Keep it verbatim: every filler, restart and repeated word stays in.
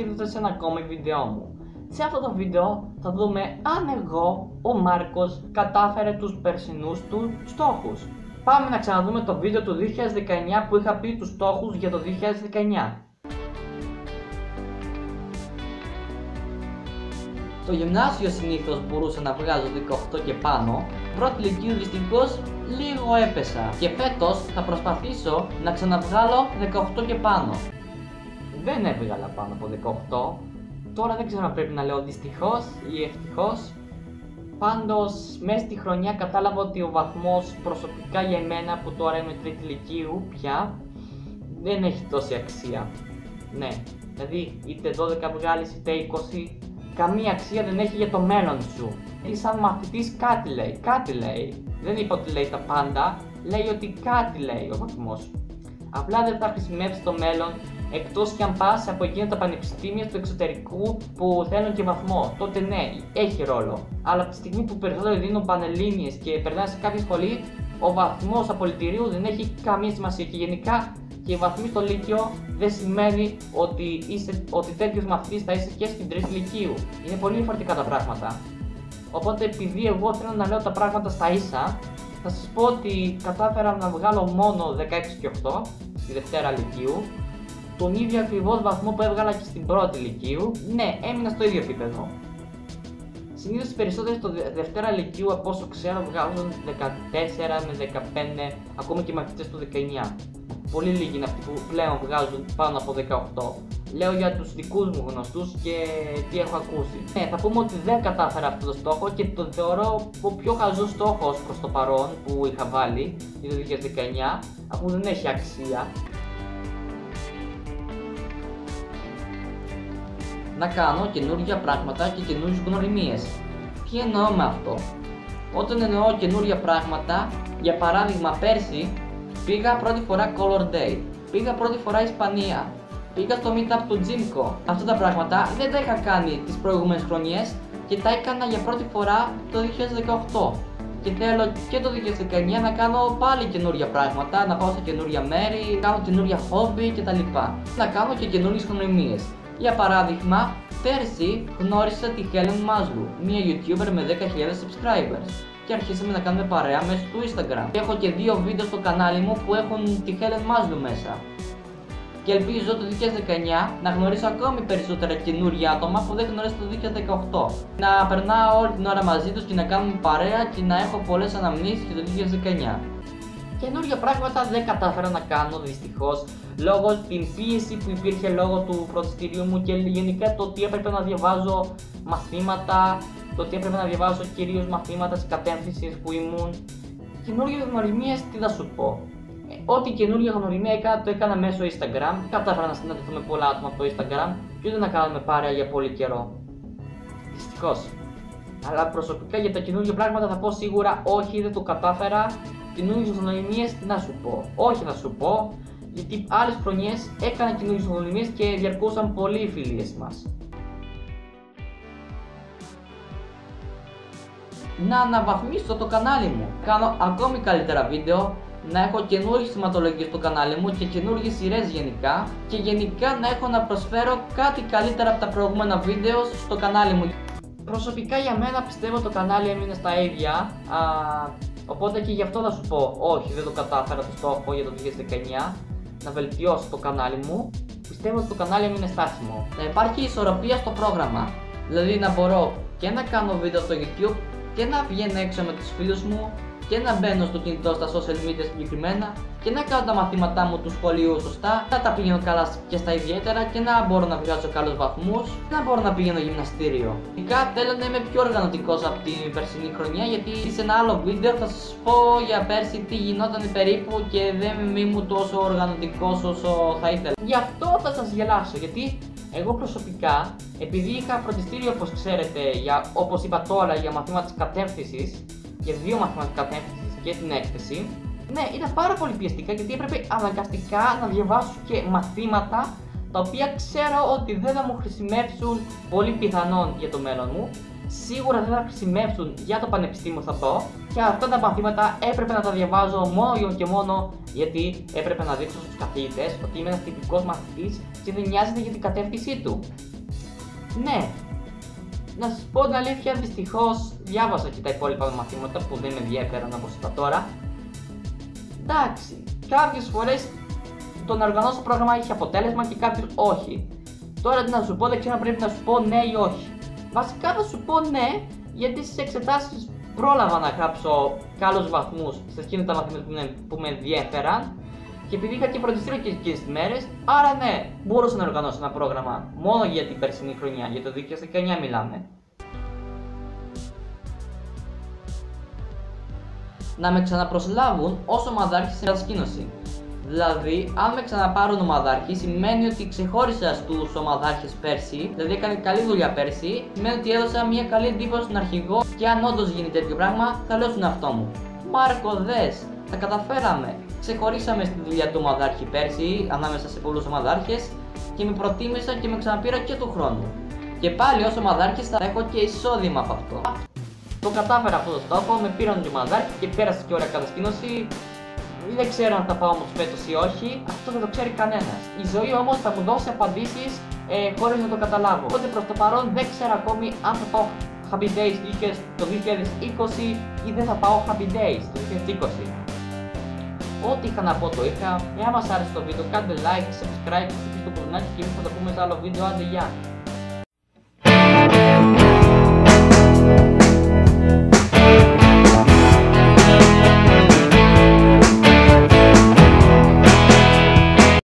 ήρθατε σε ένα ακόμη βίντεο μου. Σε αυτό το βίντεο θα δούμε αν εγώ, ο Μάρκος, κατάφερε τους περσινούς του στόχους. Πάμε να ξαναδούμε το βίντεο του δύο χιλιάδες δεκαεννιά που είχα πει τους στόχους για το δύο χιλιάδες δεκαεννιά. Στο γυμνάσιο συνήθως μπορούσα να βγάζω δεκαοκτώ και πάνω, πρώτη λυκείου δυστυχώς λίγο έπεσα και φέτος θα προσπαθήσω να ξαναβγάλω δεκαοκτώ και πάνω. Δεν έβγαλα πάνω από δεκαοκτώ, τώρα δεν ξέρω αν πρέπει να λέω δυστυχώς ή ευτυχώς. Πάντως μέσα στη χρονιά κατάλαβα ότι ο βαθμός προσωπικά για εμένα που τώρα είμαι τρίτη λυκείου πια δεν έχει τόση αξία. Ναι, δηλαδή είτε δώδεκα βγάλεις είτε είκοσι, καμία αξία δεν έχει για το μέλλον σου. Γιατί σαν μαθητής κάτι λέει, κάτι λέει. Δεν είπα ότι λέει τα πάντα, λέει ότι κάτι λέει ο βαθμός. Απλά δεν θα χρησιμεύσει το μέλλον εκτός κι αν πας από εκείνα τα πανεπιστήμια του εξωτερικού που θέλουν και βαθμό. Τότε ναι, έχει ρόλο. Αλλά από τη στιγμή που περισσότεροι δίνουν πανελλήνιες και περνάνε σε κάποια σχολή, ο βαθμός απολυτηρίου δεν έχει καμία σημασία. Και γενικά και οι βαθμοί στο Λύκειο δεν σημαίνει ότι, είσαι, ότι τέτοιος μαθητής θα είσαι και στην τρίτη λυκείου. Είναι πολύ διαφορετικά τα πράγματα. Οπότε επειδή εγώ θέλω να λέω τα πράγματα στα ίσα, θα σας πω ότι κατάφερα να βγάλω μόνο δεκαέξι και οκτώ στη Δευτέρα Λυκείου, τον ίδιο ακριβώς βαθμό που έβγαλα και στην πρώτη Λυκείου. Ναι, έμεινα στο ίδιο επίπεδο. Συνήθως οι περισσότεροι στο Δευτέρα Λυκείου, από όσο ξέρω, βγάζουν δεκατέσσερα με δεκαπέντε, ακόμη και οι μαθητές του δεκαεννιά. Πολύ λίγοι είναι αυτοί που πλέον βγάζουν πάνω από δεκαοκτώ. Λέω για τους δικούς μου γνωστούς και τι έχω ακούσει. Ναι, θα πούμε ότι δεν κατάφερα αυτό το στόχο και το θεωρώ ο πιο χαζός στόχος προς το παρόν που είχα βάλει για το δύο χιλιάδες δεκαεννιά, αφού δεν έχει αξία. Να κάνω καινούργια πράγματα και καινούριες γνωριμίες. Τι εννοώ με αυτό? Όταν εννοώ καινούργια πράγματα, για παράδειγμα πέρσι πήγα πρώτη φορά Color Day, πήγα πρώτη φορά Ισπανία, πήγα στο meetup του Τζίμκο. Αυτά τα πράγματα δεν τα είχα κάνει τις προηγούμενες χρονιές και τα έκανα για πρώτη φορά το δύο χιλιάδες δεκαοκτώ. Και θέλω και το δύο χιλιάδες δεκαεννιά να κάνω πάλι καινούργια πράγματα, να πάω σε καινούργια μέρη, να κάνω καινούργια χόμπι κτλ. Να κάνω και καινούριες γνωριμίες. Για παράδειγμα, πέρσι γνώρισα τη Helen Maslow, μια YouTuber με δέκα χιλιάδες subscribers και αρχίσαμε να κάνουμε παρέα μέσω του Instagram. Και έχω και δύο βίντεο στο κανάλι μου που έχουν τη Helen Maslow μέσα. Και ελπίζω το δύο χιλιάδες δεκαεννιά να γνωρίσω ακόμη περισσότερα καινούργια άτομα που δεν γνώρισα το δύο χιλιάδες δεκαοκτώ. Να περνάω όλη την ώρα μαζί τους και να κάνουμε παρέα και να έχω πολλές αναμνήσεις για το δύο χιλιάδες δεκαεννιά. Καινούργια πράγματα δεν κατάφερα να κάνω δυστυχώς λόγω την πίεση που υπήρχε λόγω του φροντιστηρίου μου και γενικά το ότι έπρεπε να διαβάζω μαθήματα, το ότι έπρεπε να διαβάζω κυρίως μαθήματα της κατεύθυνσης που ήμουν. Καινούργιες γνωριμίες, τι θα σου πω. Ε, ό,τι καινούργια γνωριμία έκανα, το έκανα μέσω Instagram. Κατάφερα να συναντηθώ με πολλά άτομα από το Instagram και ούτε να κάνουμε παρέα για πολύ καιρό. Δυστυχώς. Αλλά προσωπικά για τα καινούργια πράγματα θα πω σίγουρα όχι, δεν το κατάφερα. Καινούργιες γνωριμίες, τι να σου πω. Όχι να σου πω, γιατί άλλες χρονιές έκανα καινούργιες γνωριμίες και διαρκούσαν πολύ οι φιλίες μας. Να αναβαθμίσω το κανάλι μου, κάνω ακόμη καλύτερα βίντεο, να έχω καινούργιες θεματολογίες στο κανάλι μου και καινούργιες σειρές γενικά και γενικά να έχω να προσφέρω κάτι καλύτερα από τα προηγούμενα βίντεο στο κανάλι μου. Προσωπικά για μένα πιστεύω το κανάλι έμεινε στα ίδια, α, οπότε και γι' αυτό θα σου πω όχι, δεν το κατάφερα το στόχο για το δύο χιλιάδες δεκαεννιά, να βελτιώσω το κανάλι μου. Πιστεύω ότι το κανάλι έμεινε στάσιμο. Να υπάρχει ισορροπία στο πρόγραμμα, δηλαδή να μπορώ και να κάνω βίντεο στο YouTube και να βγαίνω έξω με τους φίλους μου και να μπαίνω στο κινητό στα social media συγκεκριμένα και να κάνω τα μαθήματά μου του σχολείου σωστά, να τα πηγαίνω καλά και στα ιδιαίτερα και να μπορώ να βγάζω καλούς βαθμούς και να μπορώ να πηγαίνω γυμναστήριο. Ειδικά θέλω να είμαι πιο οργανωτικός από την περσινή χρονιά, γιατί σε ένα άλλο βίντεο θα σας πω για πέρσι τι γινόταν περίπου και δεν ήμουν τόσο οργανωτικός όσο θα ήθελα. Γι' αυτό θα σας γελάσω, γιατί εγώ προσωπικά, επειδή είχα φροντιστήριο όπως ξέρετε, για, όπως είπα τώρα, για μαθήματα της κατεύθυνσης, για δύο μαθήματα της κατεύθυνσης και την έκθεση, ναι, ήταν πάρα πολύ πιεστικά γιατί έπρεπε αναγκαστικά να διαβάσω και μαθήματα τα οποία ξέρω ότι δεν θα μου χρησιμεύσουν πολύ πιθανόν για το μέλλον μου. σίγουρα δεν θα χρησιμεύσουν για το πανεπιστήμιο, θα πω, και αυτά τα μαθήματα έπρεπε να τα διαβάζω μόνο και μόνο γιατί έπρεπε να δείξω στους καθηγητές ότι είμαι ένας τυπικός μαθητής και δεν νοιάζεται για την κατεύθυνσή του. Ναι, να σας πω την αλήθεια, δυστυχώς διάβασα και τα υπόλοιπα μαθήματα που δεν με ενδιαφέραν όπως είπα τώρα. Εντάξει, κάποιες φορές το να οργανώσω το πρόγραμμα είχε αποτέλεσμα και κάποιες όχι. Τώρα τι να σου πω, δεν ξέρω αν πρέπει να σου πω ναι ή όχι. Βασικά θα σου πω ναι, γιατί στις εξετάσεις πρόλαβα να γράψω καλούς βαθμούς σε εκείνα τα μαθήματα που, που με ενδιέφεραν και επειδή είχα και φροντιστήριο και εκείνες τις μέρες, άρα ναι, μπορούσα να οργανώσω ένα πρόγραμμα μόνο για την περσινή χρονιά, για το δύο χιλιάδες δεκαεννιά μιλάμε. Να με ξαναπροσλάβουν ως ομαδάρχη σε ανασκήνωση. Δηλαδή, αν με ξαναπάρουν ομαδάρχη, σημαίνει ότι ξεχώρισα στους ομαδάρχες πέρσι, δηλαδή έκανε καλή δουλειά πέρσι, σημαίνει ότι έδωσα μια καλή εντύπωση στον αρχηγό και αν όντως γίνει τέτοιο πράγμα, θα λέω στον εαυτό μου: Μάρκο, δες, τα καταφέραμε. Ξεχωρίσαμε στη δουλειά του ομαδάρχη πέρσι, ανάμεσα σε πολλούς ομαδάρχες, και με προτίμησαν και με ξαναπήρα και του χρόνου. Και πάλι ως ομαδάρχης θα έχω και εισόδημα από αυτό. Το κατάφερα αυτό το στόχο, με πήραν και ομαδάρχη και πέρασε και ωραία κατασκήνωση. Δεν ξέρω αν θα πάω όμως φέτος ή όχι, αυτό δεν το ξέρει κανένας. Η ζωή όμως θα μου δώσει απαντήσεις ε, χωρίς να το καταλάβω. Οπότε προς το παρόν δεν ξέρω ακόμη αν θα πάω Happy Days το δύο χιλιάδες είκοσι ή δεν θα πάω Happy Days το δύο χιλιάδες είκοσι. Ό,τι είχα να πω το είχα. Εάν μας άρεσε το βίντεο κάντε like, subscribe, χτυπήστε το κουδουνάκι και εμείς θα το πούμε σε άλλο βίντεο. Άντε, γεια!